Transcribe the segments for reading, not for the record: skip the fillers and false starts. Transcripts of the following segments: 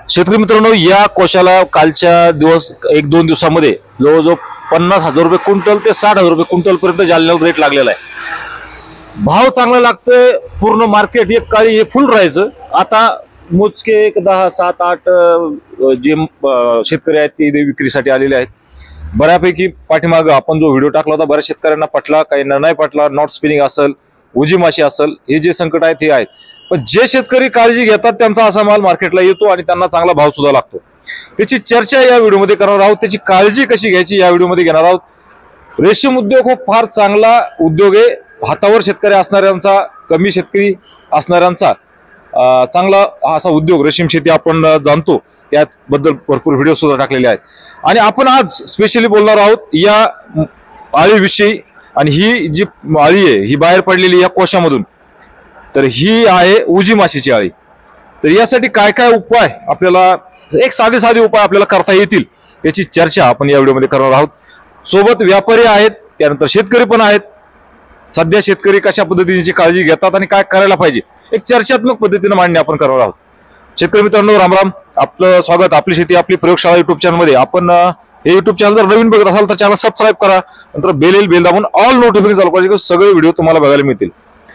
शेतकरी मित्रांनो, या कोशाला कालच्या दिवस 1-2 दिवसामध्ये जवळजवळ 50,000 रुपये क्विंटल ते 60,000 रुपये क्विंटल पर्यंत जालन्याला रेट लागलेला आहे। भाव चांगला लागतोय, पूर्ण मार्केट एक काळी हे फुल राहायचं। आता मोजके 10, 7, 8 जे शेतकरी आहेत ते विक्रीसाठी आलेले आहेत। बऱ्यापैकी पाठीमाग आपण जो व्हिडिओ टाकला होता बऱ्याच शेतकऱ्यांना पटला, काहींना नाही पटला। नॉट स्पिनिंग असेल, उजी माशी असेल, हे जे संकट आहेत हे आहेत, पण जे शेतकरी काळजी घेतात त्यांचा असा माल मार्केटला येतो आणि त्यांना चांगला भाव सुद्धा लागतो। त्याची चर्चा या व्हिडिओमध्ये करणार आहोत, त्याची काळजी कशी घ्यायची या व्हिडिओमध्ये घेणार आहोत। रेशीम उद्योग हा फार चांगला उद्योग आहे। हातावर शेतकरी असणाऱ्यांचा, कमी शेतकरी असणाऱ्यांचा चांगला असा उद्योग रेशीम शेती आपण जाणतो, त्याबद्दल भरपूर व्हिडिओ सुद्धा टाकलेले आहेत। आणि आपण आज स्पेशली बोलणार आहोत या आळीविषयी। आणि ही जी आळी आहे ही बाहेर पडलेली या कोशामधून, तर ही आहे उजी माशीची आळी। तर यासाठी काय काय उपाय आपल्याला, एक साधे उपाय आपल्याला करता येतील याची चर्चा आपण या व्हिडिओमध्ये करणार आहोत। सोबत व्यापारी आहेत, त्यानंतर शेतकरी पण आहेत। सध्या शेतकरी कशा पद्धतीची काळजी घेतात आणि काय करायला पाहिजे, एक चर्चात्मक पद्धतीने मांडणी आपण करणार आहोत। शेतकरी मित्रांनो, राम राम, आपलं स्वागत आपली शेती आपली प्रयोगशाळा युट्यूब चॅनल मध्ये। आपण हे युट्यूब चॅनल जर नवीन बघत असाल तर चॅनल सबस्क्राईब करा, नंतर बेल दाबून ऑल नोटिफिकेशन चालू करायचे, सगळे व्हिडिओ तुम्हाला बघायला मिळतील।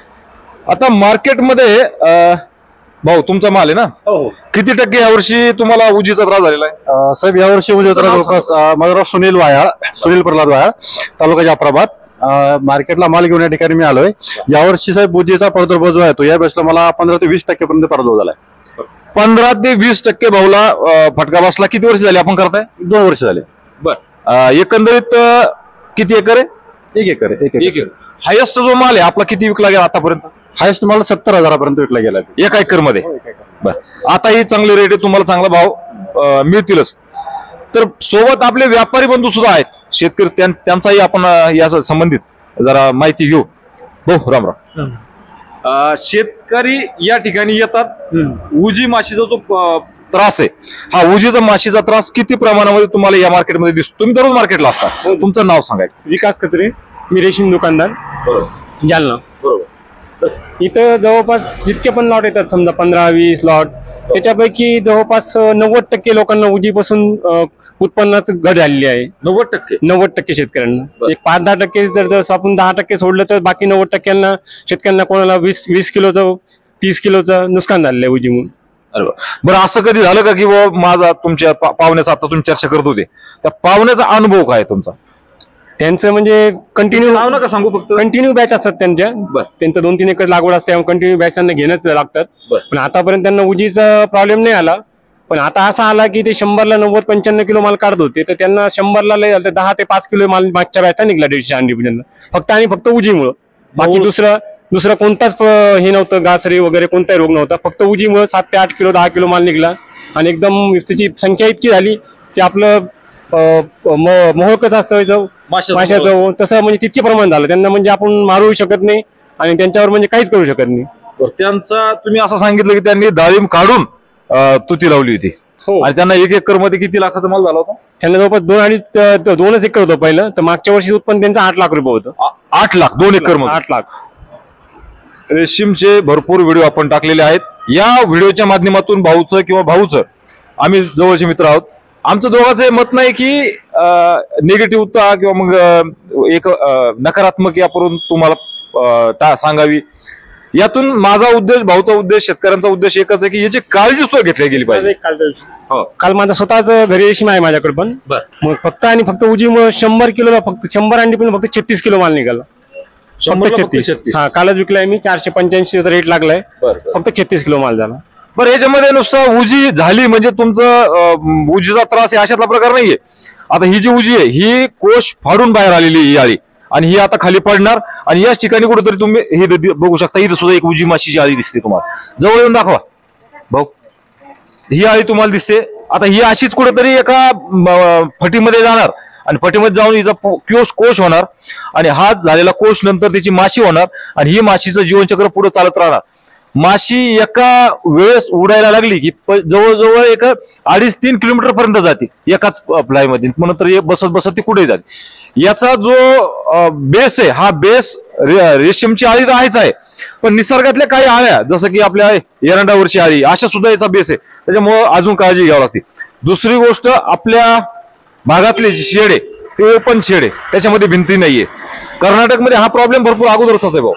आता मार्केटमध्ये भाऊ तुमचा माल आहे ना, किती टक्के यावर्षी तुम्हाला उजीचा त्रास झालेला आहे? साहेब यावर्षी उजी त्रास, माझं नाव सुनील प्रल्हाद वायाळ, तालुका जाफराबाद। मार्केटला माल घेऊन या ठिकाणी मी आलोय। यावर्षी साहेब उजीचा प्रादुर्भाव जो आहे तो या बेसला मला 15 ते 20% पर्यंत प्रादुर्भाव झालाय। 15 ते 20% भाऊला फटका बसला। किती वर्ष झाली आपण करताय? 2 वर्ष झाले। बर, एकंदरीत किती एकर आहे? 1 एकर। 1 एकर। हायेस्ट जो माल आहे आपला किती विकला गेला आतापर्यंत? हायेस्ट मला 70,000 विकला गेला 1 एकर मध्ये। बर, आता ही चांगली रेट आहे, तुम्हाला चांगला भाव मिळतीलच। तर सोबत आपले व्यापारी बंधू सुद्धा आहेत, शेतकरी, त्यांचाही आपण या संबंधित जरा माहिती घेऊ। हो, राम राम। शेतकरी या ठिकाणी येतात। उजी माशीचा जो त्रास आहे, हा उजीचा माशीचा त्रास किती प्रमाणामध्ये तुम्हाला या मार्केटमध्ये दिसतो? तुम्ही दररोज मार्केटला असता, तुमचं नाव सांगायचं? विकास कचरे, मी रेशीम दुकानदार, जालना। बरोबर। इथं जवळपास जितके पण लॉट येतात, समजा 15-20 लॉट, त्याच्यापैकी जवळपास 90% लोकांना उजीपासून उत्पन्नात घट झालेली आहे। 90% शेतकऱ्यांना। एक 5-10% जर आपण 10% सोडलं तर बाकी 90% शेतकऱ्यांना कोणाला 20 किलोचं 30 किलोचं नुकसान झालेलं आहे उजीमुळे। बरं, असं कधी झालं का की माझा तुमच्या पाहुण्याचा, आता तुम्ही चर्चा करत होते त्या पाहुण्याचा अनुभव काय तुमचा? त्यांचं म्हणजे कंटिन्यू नाव नका सांगू, फक्त कंटिन्यू बॅच असतात त्यांच्या। त्यांचं 2-3 एकर लागवड असते, कंटिन्यू बॅच त्यांना घेणंच लागतात। पण आतापर्यंत त्यांना उजीचा प्रॉब्लेम नाही आला। पण आता असा आला की ते 100ला 90-95 किलो माल काढत होते, तर त्यांना 100ला 10 ते 5 किलो माल मागच्या बॅचला निघला 150 अंडी फक्त आणि फक्त उजीमुळे। बाकी दुसरा कोणताच हे नव्हतं, गासरी वगैरे कोणताही रोग नव्हता, फक्त उजीमुळे 7 ते 8 किलो 10 किलो माल निघला। आणि एकदम त्याची संख्या इतकी झाली की आपलं मोहकच असतं माशाचं, तसं म्हणजे तितके प्रमाण झालं त्यांना, म्हणजे आपण मारू शकत नाही आणि त्यांच्यावर म्हणजे काहीच करू शकत नाही। त्यांचा तुम्ही असं सांगितलं की त्यांनी डाळिंब काढून तुती लावली होती। आणि त्यांना 1 एकर मध्ये किती लाखाचा माल झाला होता? त्यांना जवळपास 2-2.5 एकर होतं पहिलं, तर मागच्या वर्षी उत्पन्न त्यांचं 8 लाख रुपये होतं। 8 लाख 2 एकर मध्ये? 8 लाख। रेशीमचे भरपूर व्हिडिओ आपण टाकलेले आहेत। या व्हिडिओच्या माध्यमातून भाऊचं आम्ही जवळचे मित्र आहोत, आमचं दोघांचं मत नाही की निगेटिव्हता किंवा मग एक नकारात्मक यावरून तुम्हाला सांगावी। यातून माझा उद्देश, भाऊचा उद्देश, शेतकऱ्यांचा उद्देश एकच आहे की याची काळजी सुद्धा घेतली गेली पाहिजे। काल माझा स्वतःच घरी रेशीम आहे माझ्याकडे, पण मग फक्त आणि फक्त उजीमुळे 100 किलोला फक्त 100 अंडी पण फक्त 36 किलो माल निघाला। 36। हा, कालच विकलाय मी, 485 रेट लागलाय, फक्त 36 किलो माल झाला। बरं, याच्यामध्ये नुसतं उजी झाली म्हणजे तुमचं उजीचा त्रास आहे अशातला प्रकार नाहीये। आता ही जी उजी आहे ही कोश फाडून बाहेर आलेली ही आळी, आणि ही आता खाली पडणार। आणि याच ठिकाणी कुठेतरी तुम्ही हे बघू शकता, इथं सुद्धा एक उजी माशीची आळी दिसते तुम्हाला। जवळ येऊन दाखवा भाऊ, ही आळी तुम्हाला दिसते। आता ही अशीच कुठेतरी एका फटीमध्ये जाणार आणि फटीमध्ये जाऊन हिचा कोश होणार, आणि हा झालेला कोश नंतर त्याची माशी होणार, आणि ही माशीचं जीवनचक्र पुढे चालत राहणार। माशी एका वेळेस उडायला लागली की जवळजवळ 2.5-3 किलोमीटर पर्यंत जाते एकाच फ्लाय मध्ये, नंतर बसत बसत ती कुठे जाते। याचा जो बेस आहे, हा बेस रेशीमची आळी तर आहेच आहे, पण निसर्गातल्या काही आळ्या जसं की आपल्या एरंडावरची आळी अशा सुद्धा याचा बेस आहे, त्याच्यामुळे अजून काळजी घ्यावी लागते. दुसरी गोष्ट, आपल्या भागातले जे शेड आहे ते ओपन शेड आहे, त्याच्यामध्ये भिंती नाहीये. कर्नाटकमध्ये हा प्रॉब्लेम भरपूर अगोदरचाच आहे भाऊ.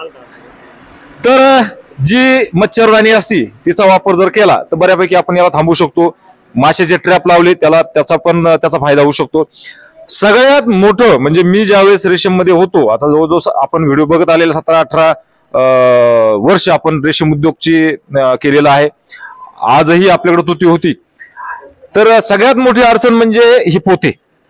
तर जी मच्छरदाणी असती तिचा वापर जर केला तर बऱ्यापैकी आपण याला थांबवू शकतो. माशाचे ट्रॅप लावले त्याचा फायदा होऊ शकतो. सगळ्यात मोठं म्हणजे मी ज्यावेळेस रेशीम मध्ये होतो, आता जवळजवळ आपण व्हिडिओ बघत आलेले 17-18 वर्ष आपण रेशीम उद्योगची केलेला आहे. आजही आपल्याकडे तुटी होती. तर सगळ्यात मोठी अडचण म्हणजे ही पोते.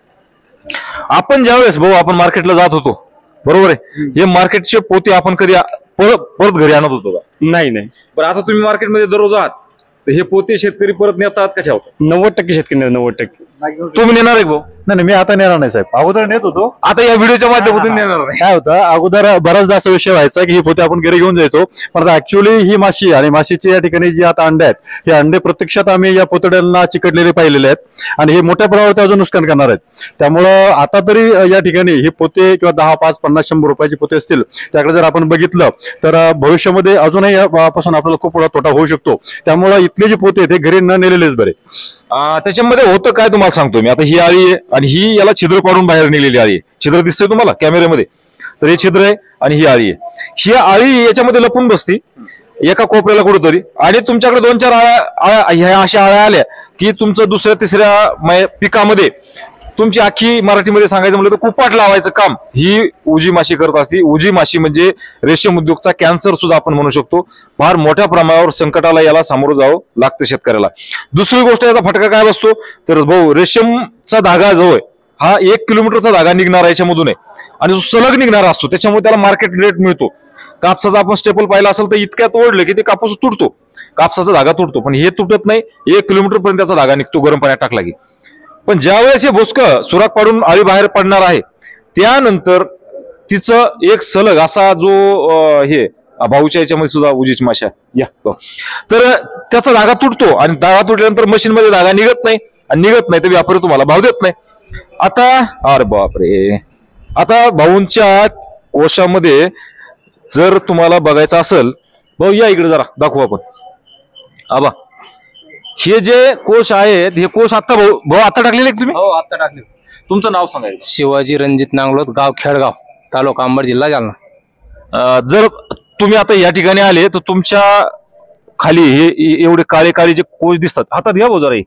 आपण ज्यावेळेस भाऊ आपण मार्केटला जात होतो, बरोबर आहे, हे मार्केटचे पोते आपण कधी परत घरी आणत होतो का? नाही. बरं, आता तुम्ही मार्केटमध्ये दररोज आहात, तर हे पोते शेतकरी परत नेतात का ठेवतात? 90% शेतकरी 90%. तुम्ही नेणार आहे भाऊ? नाही, मी आता नेणार नाही साहेब. अगोदर नेत होतो. आता या व्हिडिओच्या माध्यमातून नेणार नाही. काय होतं, अगोदर बराचदा असा विषय व्हायचा की ही पोते आपण घरी घेऊन जायचो, पण आता ऍक्च्युअली ही माशी आणि माशीची या ठिकाणी जी आता अंडे आहेत, हे अंडे प्रत्यक्षात आम्ही या पोतड्यांना चिकटलेले पाहिलेले आहेत आणि हे मोठ्या प्रमाणावरती अजून नुकसान करणार आहेत. त्यामुळं आता तरी या ठिकाणी हे पोते किंवा 10, 5, 50, 100 रुपयाचे पोते असतील, त्याकडे जर आपण बघितलं तर भविष्यामध्ये अजूनही यापासून आपल्याला खूप मोठा तोटा होऊ शकतो. त्यामुळे इथले जे पोते ते घरी न नेलेलेच बरे. त्याच्यामध्ये होतं काय तुम्हाला सांगतो मी. आता ही आळी आहे आणि ही याला छिद्र पाडून बाहेर निघलेली आळी आहे. छिद्र दिसतंय तुम्हाला कॅमेऱ्यामध्ये, तर हे छिद्र आहे आणि ही आळी आहे. ही आळी याच्यामध्ये लपून बसती एका कोपऱ्याला कुठेतरी, आणि तुमच्याकडे 2-4 ह्या अशा आळ्या आल्या की तुमचं दुसऱ्या तिसऱ्या पिकामध्ये तुमची अख्खी मराठीमध्ये सांगायचं म्हटलं तर कुपाट लावायचं काम ही उजी माशी करत असते. उजी माशी म्हणजे रेशीम उद्योगचा कॅन्सर सुद्धा आपण म्हणू शकतो. फार मोठ्या प्रमाणावर संकटाला याला सामोरं जावं लागतं शेतकऱ्याला. दुसरी गोष्ट, याचा फटका काय बसतो तर भाऊ, रेशीमचा धागा जो आहे हा 1 किलोमीटरचा धागा निघणारा याच्यामधून आहे आणि जो सलग निघणारा असतो, त्याच्यामुळे त्याला मार्केट रेट मिळतो. कापसाचा आपण स्टेपल पाहिला असेल तर इतक्यात ओढलं की ते कापूस तुटतो, कापसाचा धागा तुटतो, पण हे तुटत नाही. 1 किलोमीटर पर्यंत त्याचा धागा निघतो गरम पाण्यात टाकला की. पण ज्यावेळेस हे भोसकं सुराख पाडून आळी बाहेर पडणार आहे, त्यानंतर तिचं एक सलग असा जो हे भाऊच्या याच्यामध्ये सुद्धा उजीची माशा या, तर त्याचा धागा तुटतो आणि धागा तुटल्यानंतर मशीनमध्ये धागा निघत नाही तर व्यापारी तुम्हाला भाव देत नाही. आता अरे बापरे, आता भाऊंच्या कोशामध्ये जर तुम्हाला बघायचं असेल, भाऊ या इकडे जरा दाखवू आपण. आबा, हे जे कोश आहेत हे कोश आता भाऊ आता टाकलेले तुम्ही? हो, आता टाकले. तुमचं नाव सांगायचं? शिवाजी रणजित नांगलोत, गाव खेडगाव, तालुका अंबड, जिल्हा जालना. जर तुम्ही आता या ठिकाणी आले तर तुमच्या खाली हे एवढे काळे काळे जे कोश दिसतात, हातात घ्या भाऊ जरा.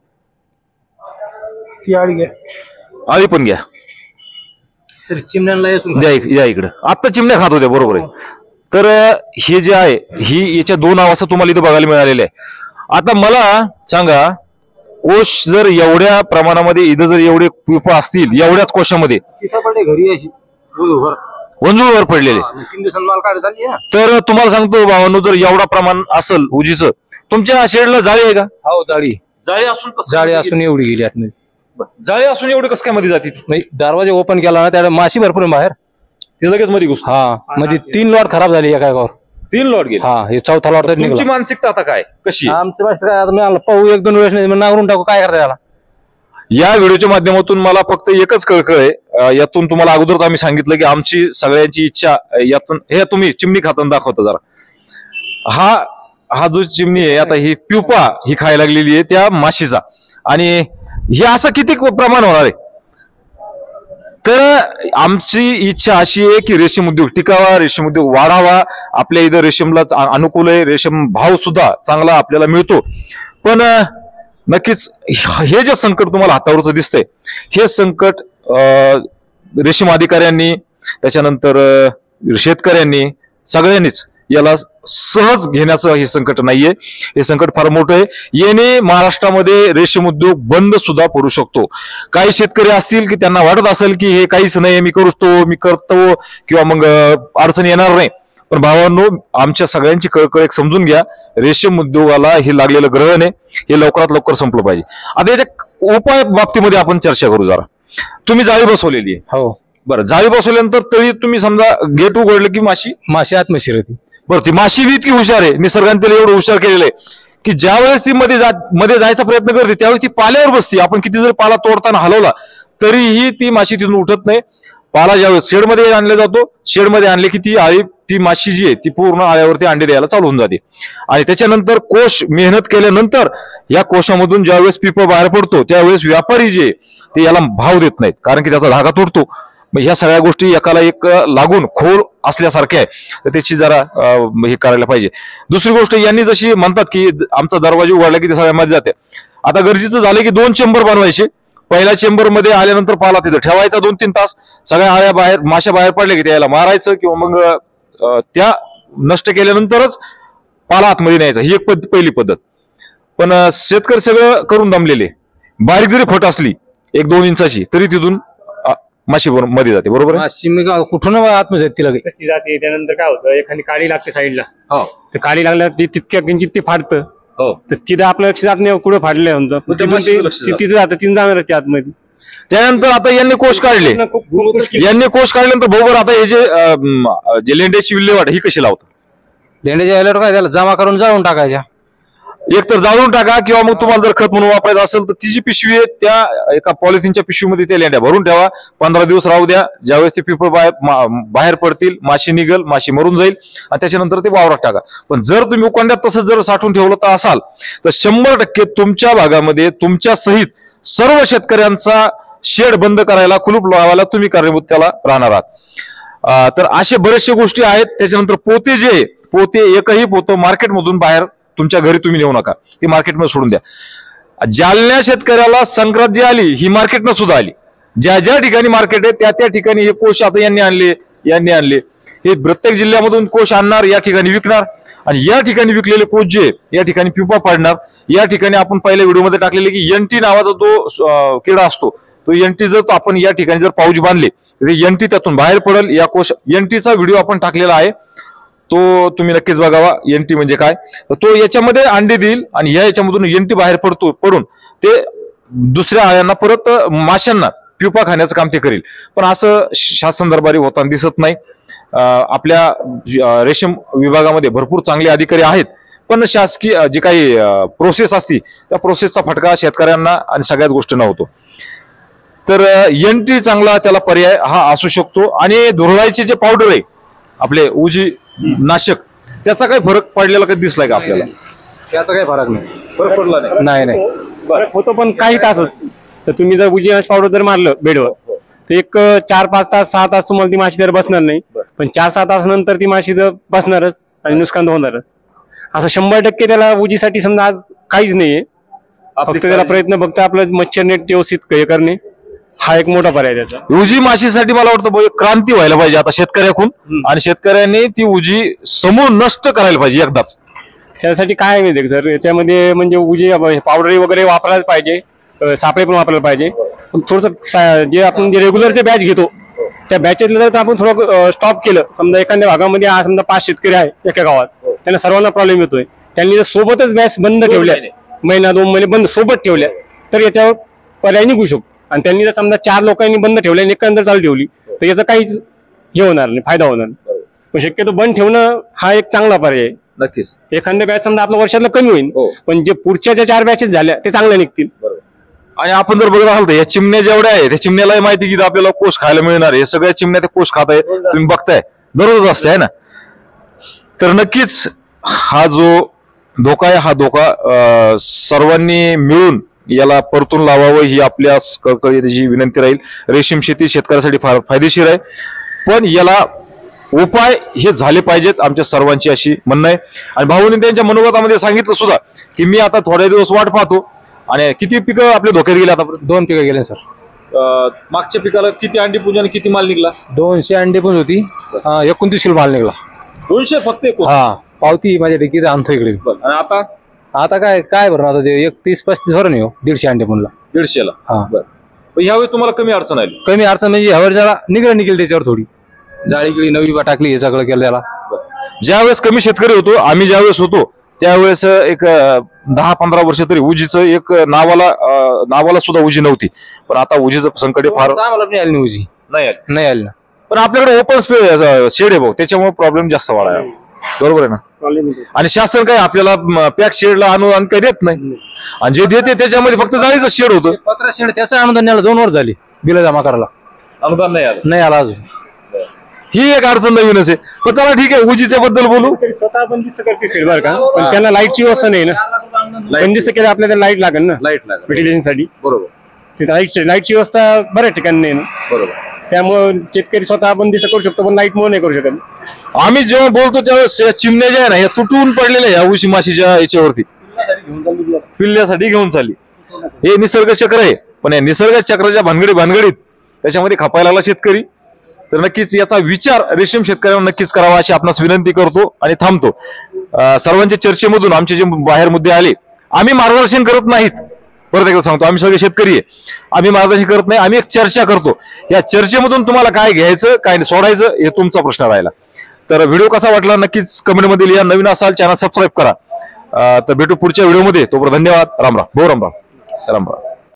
आळी पण घ्या, चिमण्यांना या इकडे. आता चिमण्या खात होत्या, बरोबर आहे. तर हे जे आहे ही याच्या 2 अवस्था तुम्हाला इथं बघायला मिळालेल्या आहे. आता मला सांगा, कोश जर एवढ्या प्रमाणामध्ये इथं जर एवढे पिपा असतील एवढ्याच कोशामध्ये घरी वंजूळवर पडलेले, 3 दिवसांनी माल काढत आली ना. तर तुम्हाला सांगतो भावांनो, जर एवढा प्रमाण असेल उजीचं, तुमच्या शेडला जाळी आहे का? हो, जाळी असून एवढी गेली आतमध्ये. जाळी असून एवढे कसं काय मध्ये जाते? दरवाजा ओपन केला ना, त्याला माशी भरपूर आहे बाहेर, ते लगेच मध्ये घुसतो. हा, म्हणजे 3 लॉट खराब झाली एका एकावर. 3 लॉट गेले. हा, हे 4था लॉट तरी तुमची निघाला. मानसिकता आता काय कशी आहे? आमचं भाषण काय, आता मी आणलं पाहू 1-2 वेळेस नाही, मग नांगरून टाकू, काय करता याला. या व्हिडिओच्या माध्यमातून मला फक्त एकच कळकळ आहे. यातून तुम्हाला अगोदरच आम्ही सांगितलं की आमची सगळ्यांची इच्छा यातून, हे तुम्ही चिमणी खाताना दाखवता जरा. हा जो चिमणी आहे आता ही प्युपा ही खायला लागलेली आहे त्या माशीचा, आणि हे असं किती प्रमाण होणार आहे. तर आमची इच्छा अशी आहे की रेशीम उद्योग टिकावा, रेशीम उद्योग वाढावा. आपल्या इथं रेशीमला अनुकूल आहे, रेशीम भाव सुद्धा चांगला आपल्याला मिळतो. पण नक्कीच हे जे संकट तुम्हाला हातावरचं दिसतंय, हे संकट रेशीम अधिकाऱ्यांनी, त्याच्यानंतर शेतकऱ्यांनी, सगळ्यांनीच याला सहज घेण्याचं हे संकट नाहीये. हे संकट फार मोठं आहे. याने महाराष्ट्रामध्ये रेशीम उद्योग बंद सुद्धा पडू शकतो. काही शेतकरी असतील की त्यांना वाटत असेल की हे काहीच नाही, मी करतो किंवा मग अडचण येणार नाही. पण भावांनो, आमच्या सगळ्यांची कळकळ एक समजून घ्या, रेशीम उद्योगाला हे लागलेलं ग्रहण आहे, हे लवकरात लवकर संपलं पाहिजे. आता याच्या उपाय बाबतीमध्ये आपण चर्चा करू जरा. तुम्ही जाळी बसवलेली आहे, हो. बरं, जाळी बसवल्यानंतर तरी तुम्ही समजा गेट उघडलं की माशी आतमध्ये शिरती. बरं, ती माशी बी इतकी हुशार आहे, निसर्गाने तिला एवढं हुशार केलेलं आहे की ज्यावेळेस ती मध्ये जायचा प्रयत्न करते त्यावेळेस ती पाल्यावर बसते. आपण किती जरी पाला तोडताना हलवला तरीही ती माशी तिथून उठत नाही. पाला ज्यावेळेस शेडमध्ये आणला जातो, शेडमध्ये आणले की ती आळी, ती माशी जी आहे ती पूर्ण आळ्यावरती अंडे द्यायला चालू होऊन जाते. आणि त्याच्यानंतर कोश मेहनत केल्यानंतर या कोशामधून ज्यावेळेस पिपं बाहेर पडतो त्यावेळेस व्यापारी जे ते याला भाव देत नाहीत, कारण की त्याचा धागा तुटतो. मग ह्या सगळ्या गोष्टी एकाला एक लागून खोल असल्यासारख्या आहे, तर त्याची जरा हे करायला पाहिजे. दुसरी गोष्ट, यांनी जशी म्हणतात की आमचा दरवाजा उघडला की ते सगळ्यामध्ये जाते. आता गरजेचं झालं की 2 चेंबर बनवायचे. पहिल्या चेंबर मध्ये आल्यानंतर पाला तिथं ठेवायचा 2-3 तास, सगळ्या आळ्या बाहेर, माश्या बाहेर पडल्या की त्याला मारायचं किंवा मग त्या नष्ट केल्यानंतरच पाला आतमध्ये न्यायचा. ही एक पहिली पद्धत. पण शेतकरी सगळं करून दमलेले, बारीक जरी फट असली 1-2 इंचाची तरी तिथून माशी मध्ये जाते. बरोबर आहे? माशी मी कुठून आतमध्ये जाते तिला काही. कशी जाते त्यानंतर काय होतं, एखादी काळी लागते साईडला, हो तर काळी लागल्यावर ती तितक्या किंचित ते फाडतं, हो. तर तिथं आपलं लक्ष जात नाही कुठं फाडलंय म्हणतं. मग त्या माशीचं लक्ष जातं. तिथं जातं, तिथं जाणार ते आतमध्ये. त्यानंतर आता यांनी कोश काढले, यांनी कोश काढल्यानंतर बरोबर आता हे जे लेंड्याची विल्हेवाट ही कशी लावतात? लेंड्याच्या यायला काय त्याला जमा करून जाळून टाकायच्या. एक तर जाळून टाका किंवा मग तुम्हाला जर खत म्हणून वापरायचं असेल तर ती जी पिशवी आहे त्या एका पॉलिथिनच्या पिशवीमध्ये त्या लेंड्या भरून ठेवा. 15 दिवस राहू द्या. ज्यावेळेस ते पिपळ बाहेर पडतील, माशी निघल, माशी मरून जाईल आणि त्याच्यानंतर ते वावरात टाका. पण जर तुम्ही उकंड्यात तसंच जर साठवून ठेवलं तर असाल तर 100% तुमच्या भागामध्ये तुमच्या सहित सर्व शेतकऱ्यांचा शेड बंद करायला, कुलूप लावायला तुम्ही कारणीभूत त्याला राहणार आहात. तर असे बरेचशे गोष्टी आहेत. त्याच्यानंतर पोते जे पोते, एकही पोतं मार्केटमधून बाहेर तुमच्या घरी तुम्ही नेऊ नका, ती मार्केटमध्ये सोडून द्या. जालन्या शेतकऱ्याला संक्रांती आली ही मार्केटनं सुद्धा आली. ज्या ज्या ठिकाणी मार्केट आहे त्या ठिकाणी हे कोश आता यांनी आणले. हे प्रत्येक जिल्ह्यामधून कोश आणणार, या ठिकाणी विकणार आणि या ठिकाणी विकलेले कोश जे या ठिकाणी पिपा पाडणार. या ठिकाणी आपण पहिल्या व्हिडिओमध्ये टाकलेले की एनटी नावाचा जो किडा असतो, तो एनटी जर आपण या ठिकाणी जर पाऊच बांधले तर एनटी त्यातून बाहेर पडेल. या कोश एनटीचा व्हिडिओ आपण टाकलेला आहे, तो तुम्ही नक्कीच बघावा. एनटी म्हणजे काय, तर तो याच्यामध्ये अंडे देईल आणि याच्यामधून एनटी बाहेर पडून ते दुसऱ्या आळ्यांना परत माशांना पिपा खाण्याचं काम ते करेल. पण असं शासन दरबारी होताना दिसत नाही. आपल्या रेशीम विभागामध्ये भरपूर चांगले अधिकारी आहेत, पण शासकीय जी काही प्रोसेस असती त्या प्रोसेसचा फटका शेतकऱ्यांना आणि सगळ्याच गोष्टींना होतो. तर एनटी चांगला त्याला पर्याय हा असू शकतो. आणि धुरळाचे जे पावडर आहे आपले उजी नाशक, त्याचा काही फरक पडलेला कधी दिसलाय का आपल्याला? त्याचा काही फरक नाही. फरक पडला नाही. नाही फरक होतो पण काही तासच. तर तुम्ही जर उजी पावडर जर मारलं बेडवर तर एक 4-5 तास 6 तास तुम्हाला ती माशी जर बसणार नाही, पण 4-6 तासानंतर ती माशी जर बसणारच आणि नुकसान होणारच. असं 100% त्याला उजीसाठी समजा आज काहीच नाहीये. फक्त त्याला प्रयत्न फक्त आपलं मच्छर नेट व्यवस्थित हे करणे हा एक मोठा पर्याय त्याचा. उजी माशीसाठी मला वाटतं एक क्रांती व्हायला पाहिजे आता शेतकऱ्याकडून, आणि शेतकऱ्यांनी ती उजी समूळ नष्ट करायला पाहिजे एकदाच. त्यासाठी काय माहिती सर, याच्यामध्ये म्हणजे उजी पावडर वगैरे वापरायला पाहिजे, सापळे पण वापरायला पाहिजे. पण थोडंसं जे आपण जे रेग्युलरचे बॅच घेतो त्या बॅचेतलं जर आपण थोडं स्टॉप केलं, समजा एखाद्या भागामध्ये समजा 5 शेतकरी आहे एका गावात, त्यांना सर्वांना प्रॉब्लेम येतोय, त्यांनी जर सोबतच बॅच बंद ठेवल्या, महिना 2 महिने बंद सोबत ठेवल्या, तर याच्यावर पर्याय निघू शकतो. आणि त्यांनी जर समजा 4 लोकांनी बंद ठेवल्या आणि एकंदर चालू ठेवली तर याचा काहीच हे होणार नाही, फायदा होणार नाही. पण शक्यतो बंद ठेवणं हा एक चांगला पर्याय आहे. नक्कीच. एखाद्या बॅच समजा आपलं वर्षातलं कमी होईल, पण जे पुढच्या ज्या 4 बॅचेस झाल्या ते चांगल्या निघतील. आणि आपण जर बघत असाल तर या चिमण्या जेवढ्या आहेत त्या चिमण्यालाही माहिती की आपल्याला कोश खायला मिळणार आहे. सगळ्या चिमण्या ते कोश खात आहे, तुम्ही बघताय दररोज असते आहे ना. तर नक्कीच हा जो धोका आहे हा धोका सर्वांनी मिळून याला परतून लावावं ही आपल्या कळकळीची विनंती राहील. रेशीम शेती शेतकऱ्यासाठी फार फायदेशीर आहे, पण याला उपाय हे झाले पाहिजेत आमच्या सर्वांची अशी म्हणणं आहे. आणि भाऊनी त्यांच्या मनोगतामध्ये सांगितलं सुद्धा की मी आता थोड्या दिवस वाट पाहतो. आणि किती पिकं आपले धोक्यात गेले आतापर्यंत? 2 पिकं गेले सर. मागच्या पिकाला किती अंडी पुंज आणि किती माल निघला? 200 अंडी पण होती, 29 किलो माल निघाला. 200 फक्त? हा, पावती माझ्या डिकीत आणतो इकडे. आणि आता आता काय भरून आता ते 31-35 भरून येऊ 150 अंडे पुन्हा 150ला. हा, यावेळी तुम्हाला कमी अडचण आली? कमी अडचण म्हणजे ह्यावर जरा निघेल त्याच्यावर थोडी जाळी गिळी नवी टाकली, हे सगळं केलं त्याला. ज्यावेळेस कमी शेतकरी होतो आम्ही, ज्यावेळेस होतो त्यावेळेस एक 10-15 वर्ष तरी उजीचं एक नावाला सुद्धा उजी नव्हती. पण आता उजीचं संकट फार आम्हाला नाही आली उजी, नाही आली ना. पण आपल्याकडे ओपन शेड आहे भाऊ, त्याच्यामुळे प्रॉब्लेम जास्त वाढला. बरोबर आहे ना. आणि शासन काय आपल्याला पॅक शेडला अनुदान काही देत नाही, आणि जे देते त्याच्यामध्ये फक्त जाळीचं शेड होतं. पत्रा शेड त्याचं अनुदान 2 वर्ष झाली बिल जमा करायला. अनुदान नाही आलं. नाही आला अजून. ही एक अडचण नवीनच आहे. पण चला ठीक आहे, उजीच्या बद्दल बोलू. स्वतः बंदिस्त करते बरं का, पण त्यांना लाईटची व्यवस्था नाही ना. बंदिस्त केलं आपल्याला लाईट लागेल ना, लाईट लागेल. व्हेंटिलेशनसाठी. बरोबर लाईटची व्यवस्था बऱ्याच ठिकाणी नाही ना, बरोबर. त्यामुळे शेतकरी स्वतः बंदिस्त करू शकतो, पण लाईट मुळे नाही करू शकत. आम्ही जेव्हा बोलतो त्यावेळेस या चिमण्या ज्या आहे ना, या तुटून पडलेल्या या उशी माशीच्या याच्यावरती पिल्ल्यासाठी घेऊन चालली. हे निसर्ग चक्र आहे, पण या निसर्ग चक्राच्या भानगडीत त्याच्यामध्ये खपायला लागला शेतकरी. तर नक्कीच याचा विचार रेशीम शेतकऱ्यांना नक्कीच करावा अशी आपणास विनंती करतो आणि थांबतो. सर्वांच्या चर्चेमधून आमचे जे बाहेर मुद्दे आले, आम्ही मार्गदर्शन करत नाहीत. परत एकदा सांगतो, आम्ही सगळे शेतकरी आहे, आम्ही मार्गदर्शन करत नाही, आम्ही एक चर्चा करतो. या चर्चेमधून तुम्हाला काय घ्यायचं काय सोडायचं हे तुमचा प्रश्न राहिला. तर व्हिडिओ कसा वाटला नक्कीच कमेंटमध्ये लिहा. नवीन असाल चॅनल सबस्क्राईब करा. तर भेटू पुढच्या व्हिडिओमध्ये. तोपर्यंत धन्यवाद. राम राम. राम राम.